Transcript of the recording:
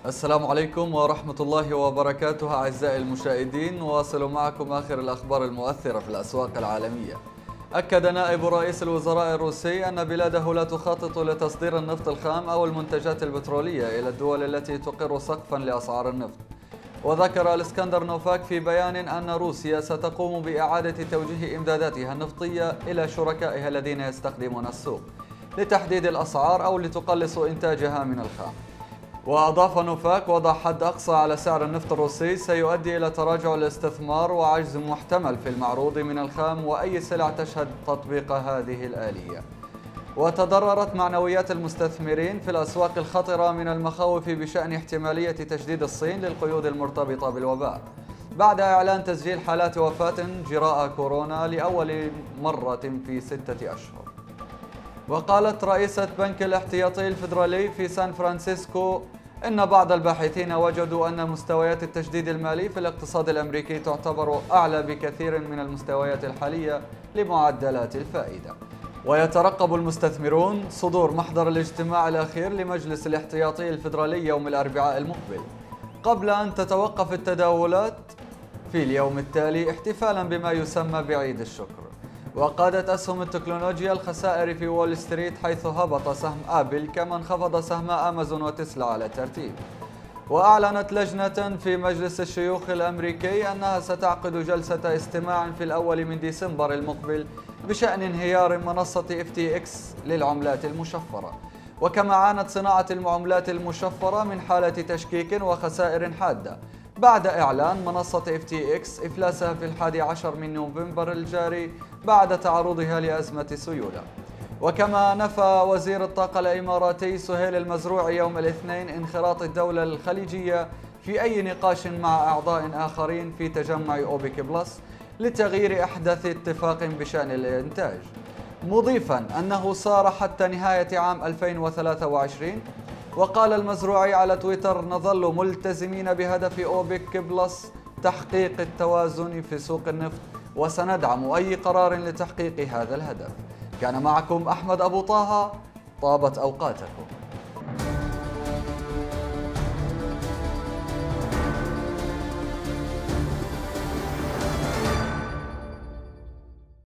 السلام عليكم ورحمة الله وبركاته أعزائي المشاهدين، نواصل معكم آخر الأخبار المؤثرة في الأسواق العالمية. أكد نائب رئيس الوزراء الروسي أن بلاده لا تخطط لتصدير النفط الخام أو المنتجات البترولية إلى الدول التي تقر سقفا لأسعار النفط. وذكر الإسكندر نوفاك في بيان أن روسيا ستقوم بإعادة توجيه إمداداتها النفطية إلى شركائها الذين يستخدمون السوق لتحديد الأسعار أو لتقلص إنتاجها من الخام. وأضاف نوفاك وضع حد أقصى على سعر النفط الروسي سيؤدي إلى تراجع الاستثمار وعجز محتمل في المعروض من الخام وأي سلع تشهد تطبيق هذه الآلية. وتضررت معنويات المستثمرين في الأسواق الخطرة من المخاوف بشأن احتمالية تجديد الصين للقيود المرتبطة بالوباء بعد إعلان تسجيل حالات وفاة جراء كورونا لأول مرة في 6 أشهر. وقالت رئيسة بنك الاحتياطي الفيدرالي في سان فرانسيسكو إن بعض الباحثين وجدوا أن مستويات التجديد المالي في الاقتصاد الأمريكي تعتبر أعلى بكثير من المستويات الحالية لمعدلات الفائدة. ويترقب المستثمرون صدور محضر الاجتماع الأخير لمجلس الاحتياطي الفيدرالي يوم الأربعاء المقبل قبل أن تتوقف التداولات في اليوم التالي احتفالا بما يسمى بعيد الشكر. وقادت أسهم التكنولوجيا الخسائر في وول ستريت حيث هبط سهم آبل كما انخفض سهم أمازون وتسلا على الترتيب. وأعلنت لجنة في مجلس الشيوخ الأمريكي أنها ستعقد جلسة استماع في الأول من ديسمبر المقبل بشأن انهيار منصة FTX للعملات المشفرة. وكما عانت صناعة العملات المشفرة من حالة تشكيك وخسائر حادة بعد إعلان منصة FTX إفلاسها في 11 من نوفمبر الجاري بعد تعرضها لأزمة سيولة. وكما نفى وزير الطاقة الإماراتي سهيل المزروع يوم الاثنين انخراط الدولة الخليجية في أي نقاش مع أعضاء آخرين في تجمع أوبك بلس لتغيير أحدث اتفاق بشأن الإنتاج، مضيفا أنه صار حتى نهاية عام 2023. وقال المزروعي على تويتر: نظل ملتزمين بهدف أوبك بلس تحقيق التوازن في سوق النفط وسندعم أي قرار لتحقيق هذا الهدف. كان معكم أحمد أبو طه، طابت أوقاتكم.